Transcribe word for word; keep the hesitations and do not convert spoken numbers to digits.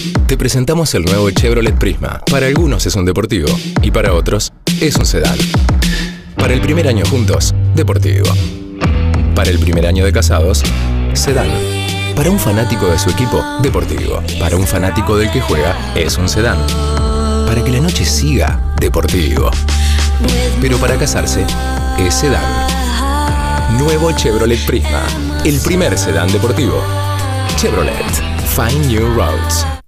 Te presentamos el nuevo Chevrolet Prisma. Para algunos es un deportivo y para otros es un sedán. Para el primer año juntos, deportivo. Para el primer año de casados, sedán. Para un fanático de su equipo, deportivo. Para un fanático del que juega, es un sedán. Para que la noche siga, deportivo. Pero para casarse, es sedán. Nuevo Chevrolet Prisma, el primer sedán deportivo. Chevrolet. Find new roads.